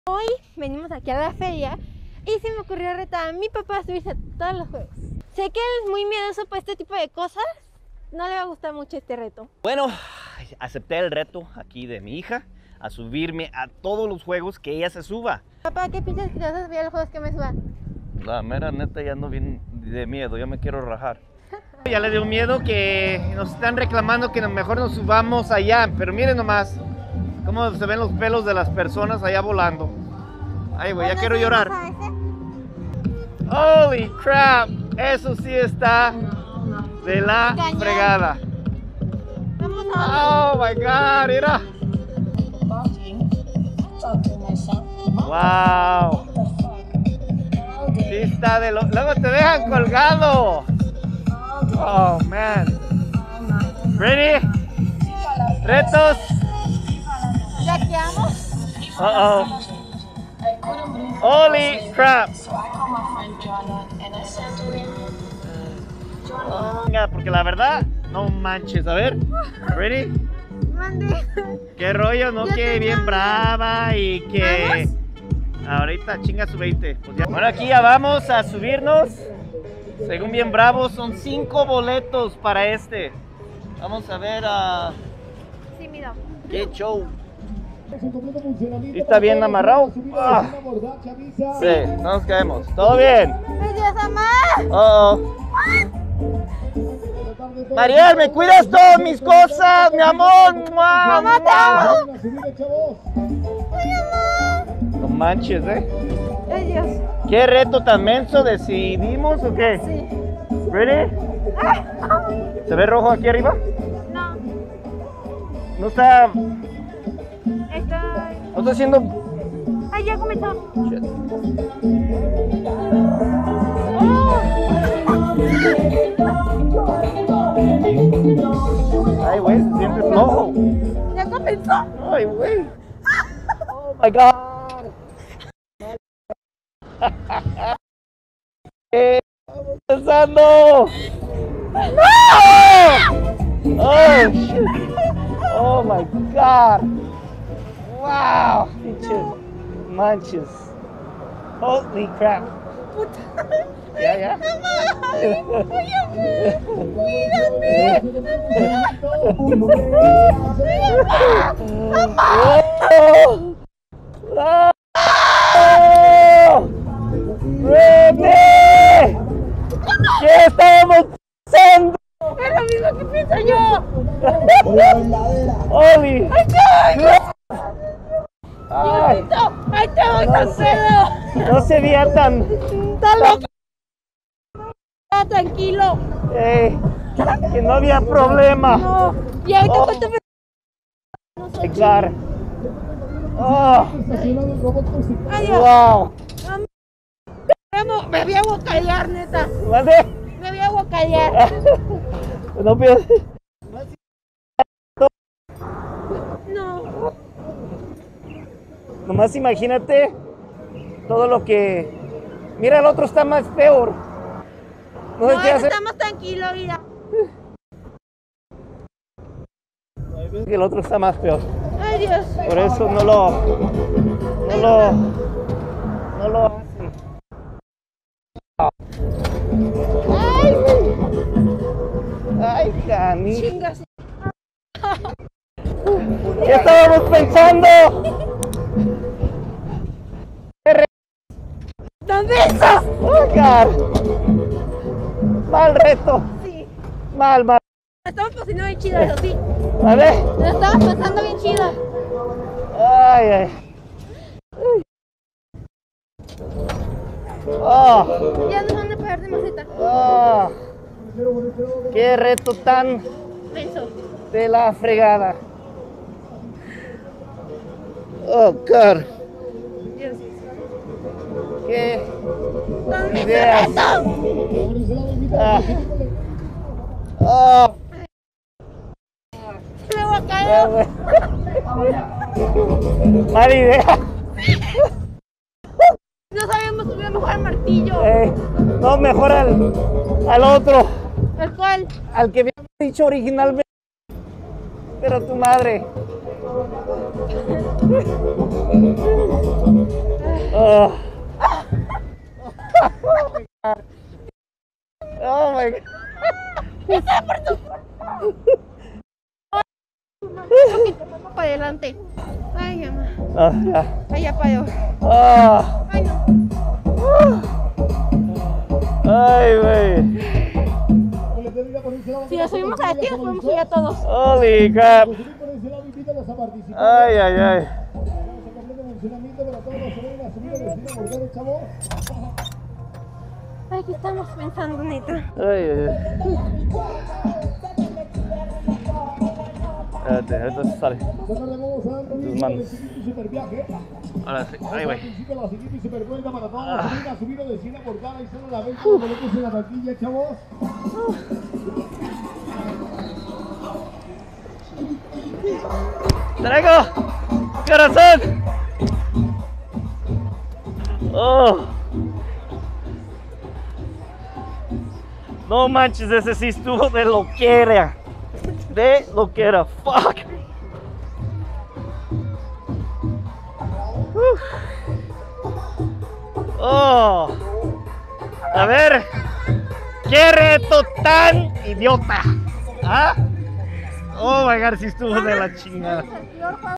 Hoy venimos aquí a la feria y se me ocurrió retar a mi papá a subirse a todos los juegos. Sé que él es muy miedoso para este tipo de cosas, no le va a gustar mucho este reto. Bueno, acepté el reto aquí de mi hija a subirme a todos los juegos que ella se suba. Papá, ¿qué piensas que te vas a subir a los juegos que me suban? La mera neta ya ando bien de miedo, ya me quiero rajar. Ya le dio miedo que nos están reclamando que mejor nos subamos allá, pero miren nomás cómo se ven los pelos de las personas allá volando. Ay, güey, ya quiero llorar. Holy crap, eso sí está de la fregada. Vamos a... Oh my god, mira. Wow. Sí está de lo... Luego te dejan colgado. Oh man. Ready? Retos. ¿Ya quedamos? Uh-oh. Holy crap. Venga, porque la verdad, no manches. A ver, ready? Mande. Qué rollo, ¿no? Ya Que bien tengo. brava y que... ¿Vamos? Ahorita chinga su 20. Pues ya. Bueno, aquí ya vamos a subirnos. Según bien bravos, son 5 boletos para este. Vamos a ver a... Sí, mira. ¡Qué show! ¿Y está bien amarrado? Ah. Sí, no nos caemos. ¿Todo bien? ¡Ay, Dios, mamá! Oh. Mariel, ¿me cuidas todas mis cosas, mi amor? ¡Mamá, te amo! No manches, ¡Ay, Dios! ¿Qué reto tan menso decidimos o qué? Sí. ¿Ready? ¿Se ve rojo aquí arriba? No, No está... estoy... No está haciendo... ¡Ay, ya comenzó! Shit. Ay, güey, se siente flojo. ¡Ya comenzó! Ay, güey. Oh my God. ¿Qué estamos pensando? ¡No! Oh, shit. Oh my God. Wow. Pinches manches. Holy crap. Ya, ya. ¡Oh! ¡Oh! ¡René! ¿Qué estamos haciendo? ¡Es lo mismo que pienso yo! ¡Oli! ¡Ay, ¡Ay! ¡Ay, te voy No tan sé. pedo! No se veía tan... ¡Está loco! ¡Ah, tranquilo! Que no había problema. No, y ahorita Oh. cuánto me... Claro. Oh, ¡Ay, Dios! wow. Me voy a guacalear, neta. ¿Vale? Me voy a guacalear. No pienses. No. Nomás imagínate todo lo que... Mira, el otro está más peor. No sé No, qué hacer. estamos tranquilos, mira. El otro está más peor. ¡Ay, Dios! Por eso no lo hace. ¡Ay! Ay, Cani. ¡Chingas! ¿Qué estábamos pensando? ¿Dónde estás? Oh, God. Mal reto. Sí. Mal. Nos estamos pasando bien chido, eso sí. ¿Vale? Nos estamos pasando bien chido. Ay. Oh. Ya nos van a pagar de maceta. Oh. Qué reto tan Menso. de la fregada. Oh, God. Dios. Qué ¿Dónde ideas. está eso? Ah. Oh. Me voy a caer. Mala idea. No sabemos subir mejor al martillo. No, mejor al otro. ¿El cual? Al que había dicho originalmente. Pero tu madre. Oh. Oh my God. Para adelante. Ay, mamá. Ah, ya. Allá para allá. Ah. Ay, no. Ay, güey. Si nos subimos a la tía, podemos subir a todos. Holy crap. Ay, ay, ay. Ay, ¿qué estamos pensando, neta? Ay, ay, ay. Espérate, ahorita se sale. Tus manos. Ahora sí, ay, güey. ¡Traigo! ¡Corazón! ¡Oh! No manches, ese sí estuvo de lo que era. De lo que era. ¡Fuck! ¡Oh! A ver. ¡Qué reto tan idiota! ¿Ah? Oh my God, sí estuvo de la chingada.